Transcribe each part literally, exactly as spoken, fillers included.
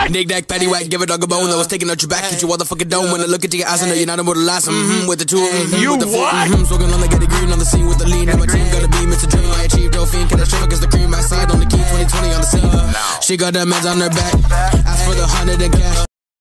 Knick-knack, paddywhack, give a dog a bone. I was taking out your back, hit you motherfucking dome. When I look into your eyes, I know you're not immortalized. Mm-hmm, with the two, mm-hmm, You with the four, what? mm-hmm, smoking on the get green on the scene with the lean. And my team gotta be Mister Dream. I achieved Dolphin, can I show cause the cream backside on the key, twenty twenty on the scene. She got that meds on her back, ask for the hundred and cash.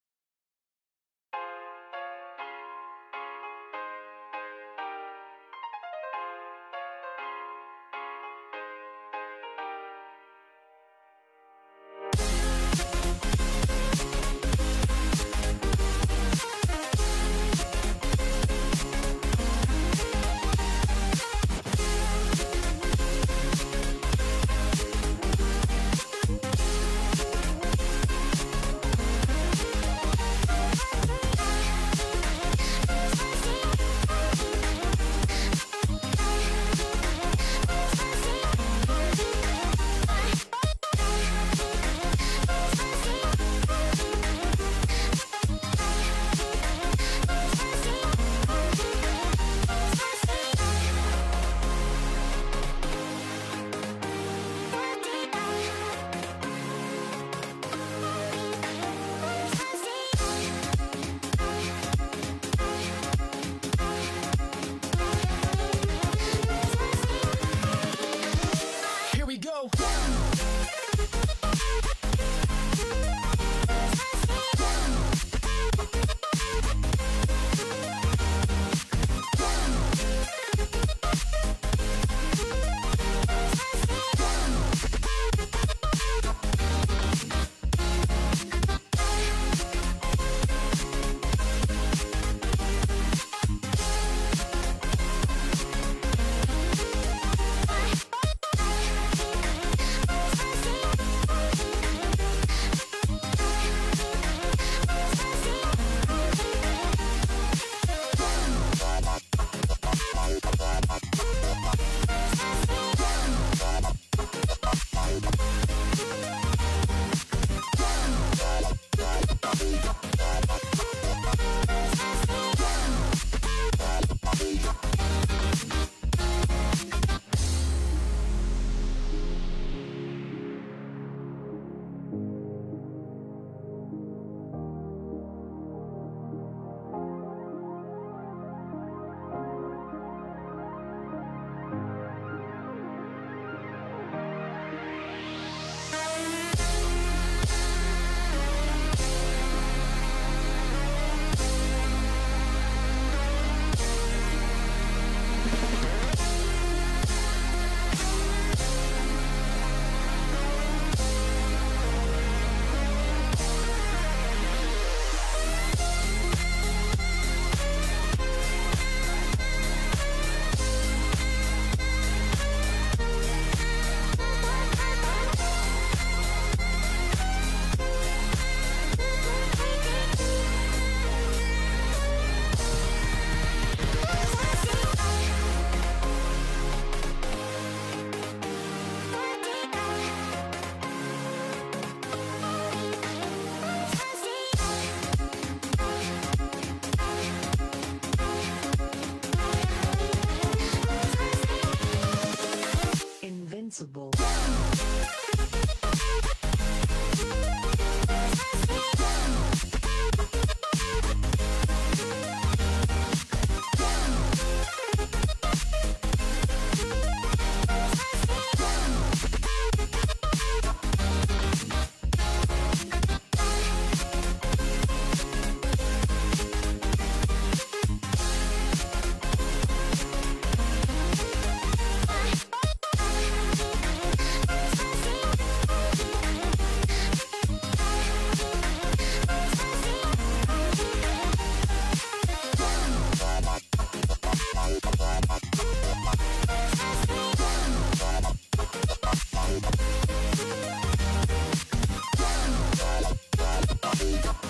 Go. Invincible. Go.